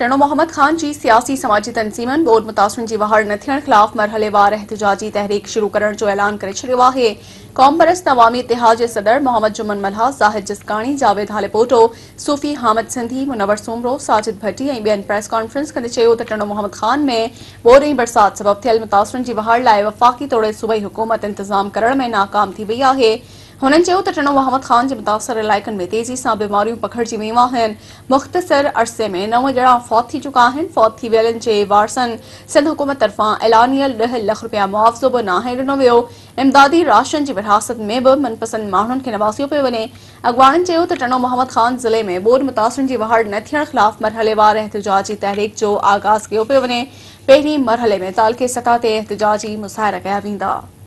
टणो मोहम्मद खान जी सियासी समाजी तंजीमन बोर्ड मुतासिरन जी वहाड़ न थियण खिलाफ मरहलेवार एहतजाजी तहरीक शुरू करण जो ऐलान करे छॾियो आहे। क़ौम परस्त अवामी इतिहाद जे सदर मोहम्मद जुमन मल्हा, ज़ाहिद जिसकाणी, जावेद हालेपोटो, सूफ़ी हामिद सिंधी, मुनवर सोमरो, साजिद भट्टी ऐं ॿियनि प्रेस कॉन्फ्रेंस कंदे चयो त टणो मोहम्मद खान में बोर ऐं बरसात सबब थियल मुतासिरन जी वहाड़ लाइ वफ़ाक़ी तौर सूबाई हुकूमत इंतज़ाम करण में नाकाम थी वई आहे। हुननि चयो त टणो मोहम्मद खान जे मुतासर इलाइक़नि में तेज़ी सां बीमारियूं पखिड़िजी वयूं आहिनि। मुख़्तसर अरसे में 9 ॼणा फौत थी चुका आहिनि। फौत थी वियलनि जे वारसनि सिंध हुकूमत तरफ़ां ऐलानियल 10 लख रुपया मुआवज़ो बि नाहे ॾिनो वियो। इमदादी राशन जी विरासत में बि मनपसंद माण्हुनि खे नवाज़ियो पियो वञे। अॻवाननि चयो त टणो मोहम्मद खान ज़िले में बोर मुतासिरन जी वहाड़ न थियण ख़िलाफ़ मरहलेवार एहतजाजी तहरीक जो आगाज़ कयो पियो वञे। पहिरीं मरहले में तालके सतह ते एहतजाजी मुज़ाहिरा कया वेंदा।